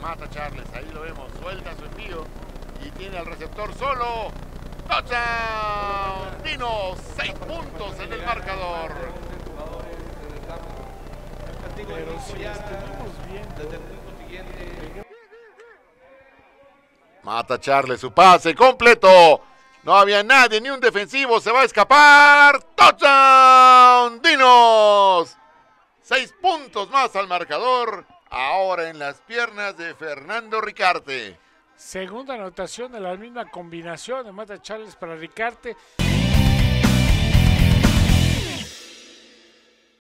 Mata Charles, ahí lo vemos, suelta su envío y tiene al receptor solo. ¡Touchdown! Dino, 6 puntos en el marcador. Pero si estuvimos bien. Mata Charles, su pase completo. No había nadie, ni un defensivo, se va a escapar. ¡Touchdown! ¡Dinos! 6 puntos más al marcador. Ahora en las piernas de Fernando Ricarte. Segunda anotación de la misma combinación de Mata Charles para Ricarte.